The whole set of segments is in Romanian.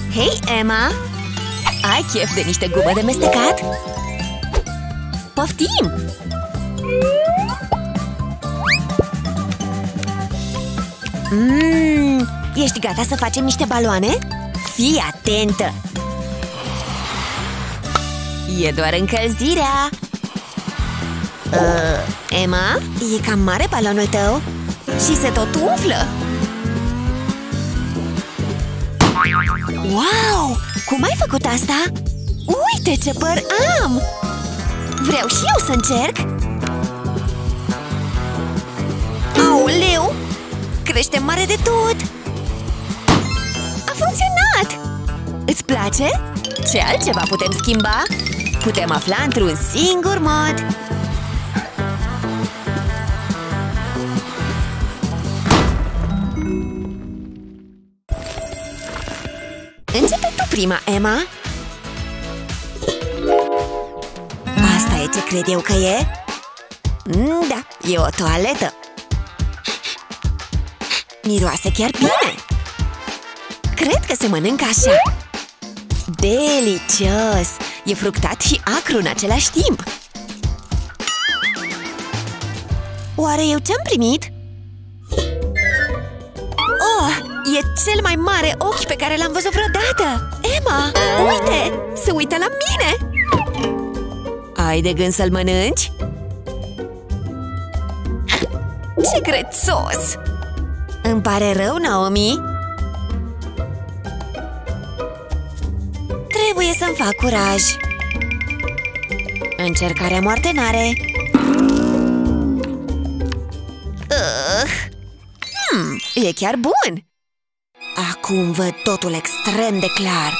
Hei, Emma! Ai chef de niște gumă de mestecat? Poftim! Ești gata să facem niște baloane? Fii atentă! E doar încălzirea! Emma, e cam mare balonul tău și se tot umflă! Wow! Cum ai făcut asta? Uite ce păr am! Vreau și eu să încerc! Aoleu! Crește mare de tot! A funcționat! Îți place? Ce altceva putem schimba? Putem afla într-un singur mod! Începe tu prima, Emma! Asta e ce cred eu că e? Da, e o toaletă! Miroase chiar bine! Cred că se mănâncă așa! Delicios! E fructat și acru în același timp! Oare eu ce-am primit? Oh, e cel mai mare ochi pe care l-am văzut vreodată! Emma, uite! Se uită la mine! Ai de gând să-l mănânci? Ce grețos! Îmi pare rău, Naomi! Trebuie să-mi fac curaj! Încercarea moarte n-are! E chiar bun! Acum văd totul extrem de clar!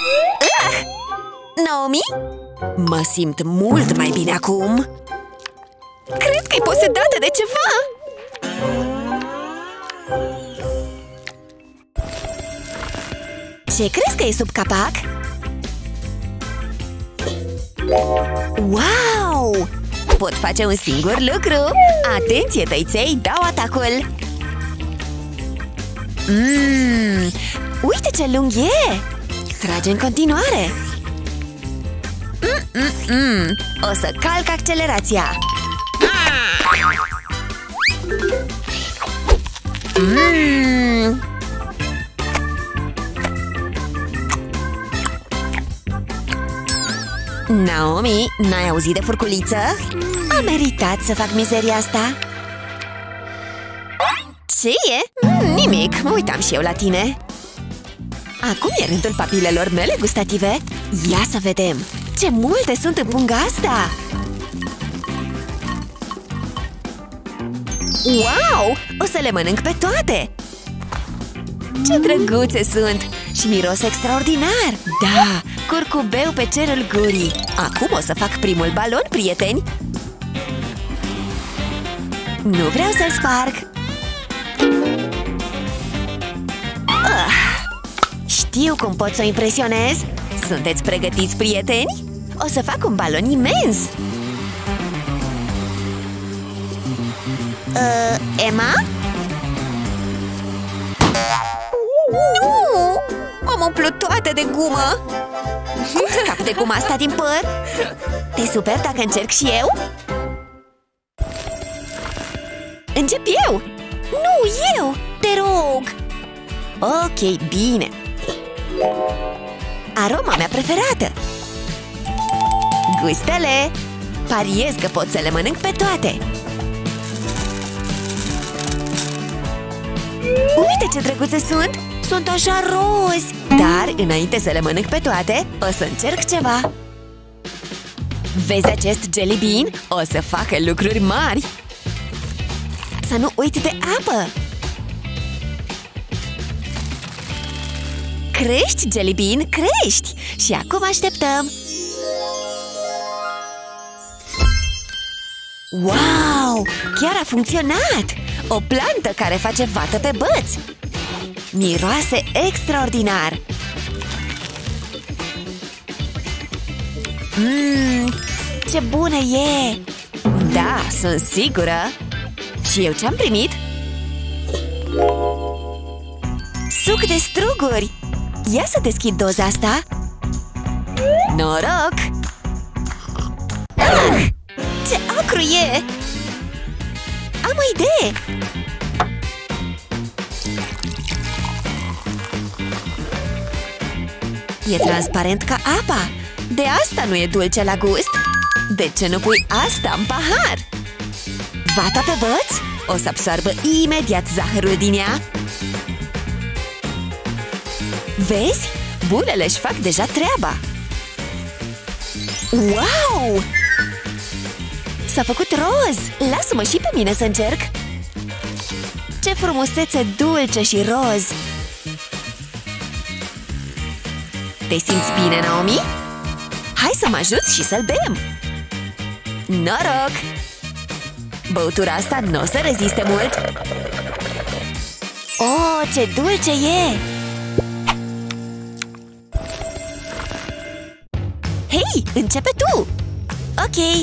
Naomi? Mă simt mult mai bine acum! Cred că-i posedată de ceva! Ce crezi că e sub capac? Wow! Pot face un singur lucru! Atenție, tăiței, dau atacul! Uite ce lung e! Trage în continuare! O să calc accelerația! Naomi, n-ai auzit de furculiță? A meritat să fac mizeria asta! Ce e? Nimic, mă uitam și eu la tine! Acum e rândul papilelor mele gustative! Ia să vedem! Ce multe sunt în punga asta! Wow! O să le mănânc pe toate! Ce drăguțe sunt! Și miros extraordinar! Da! Curcubeu pe cerul gurii! Acum o să fac primul balon, prieteni! Nu vreau să-l sparg! Știu cum pot să o impresionez! Sunteți pregătiți, prieteni? O să fac un balon imens! Emma? Nu! Am umplut toate de gumă! Cum scap de guma asta din păr? Te super dacă încerc și eu? Încep eu! Nu, eu! Te rog! Ok, bine! Aroma mea preferată! Gustele! Pariez că pot să le mănânc pe toate! Uite ce drăguțe sunt! Sunt așa rozi! Dar, înainte să le mănânc pe toate, o să încerc ceva! Vezi acest jelly bean? O să facă lucruri mari! Să nu uit de apă! Crești, jelly bean, crești! Și acum așteptăm! Wow! Chiar a funcționat! O plantă care face vată pe băți! Miroase extraordinar! Ce bună e! Da, sunt sigură! Și eu ce-am primit? Suc de struguri! Ia să deschid doza asta. Noroc! Ah! Ce acru e! Am o idee! E transparent ca apa. De asta nu e dulce la gust. De ce nu pui asta în pahar? Vata pe băț o să absoarbă imediat zahărul din ea. Vezi? Bulele își fac deja treaba. Wow! S-a făcut roz! Lasă-mă și pe mine să încerc! Ce frumusețe dulce și roz! Te simți bine, Naomi? Hai să mă ajuți și să-l bem! Noroc! Băutura asta nu o să reziste mult! Oh, ce dulce e! Hei, începe tu! Ok!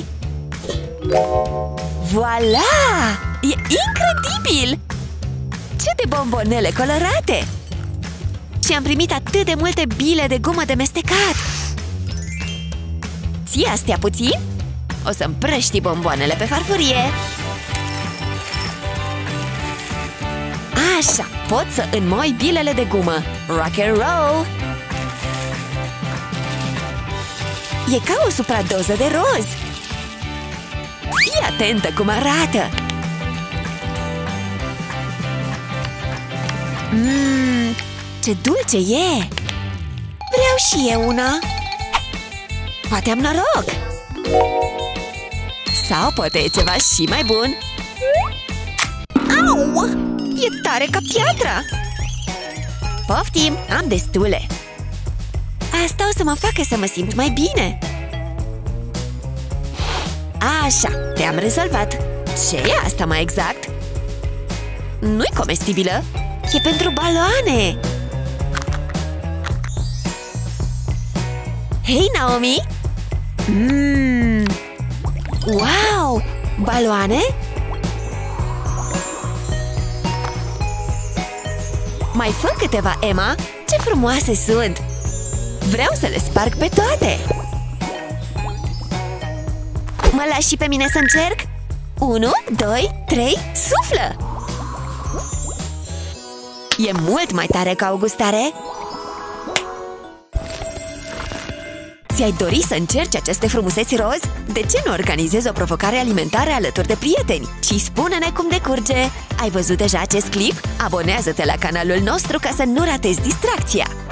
Voilà! E incredibil! Ce de bombonele colorate! Și am primit atât de multe bile de gumă de mestecat! Ții astea puțin? O să împrăști bomboanele pe farfurie! Așa, pot să înmoi bilele de gumă! Rock and roll! E ca o supradoză de roz! Fii atentă cum arată! Ce dulce e! Vreau și eu una! Poate am noroc! Sau poate e ceva și mai bun! Au! E tare ca piatra! Poftim! Am destule! Asta o să mă facă să mă simt mai bine! Așa, te-am rezolvat! Ce e asta mai exact? Nu-i comestibilă! E pentru baloane! Hei, Naomi! Wow! Baloane? Mai fă câteva, Emma! Ce frumoase sunt! Vreau să le sparg pe toate! Mă lași și pe mine să încerc? 1, 2, 3, suflă! E mult mai tare ca o gustare! Ți-ai dori să încerci aceste frumuseți roz? De ce nu organizezi o provocare alimentară alături de prieteni? Și spune-ne cum decurge! Ai văzut deja acest clip? Abonează-te la canalul nostru ca să nu ratezi distracția!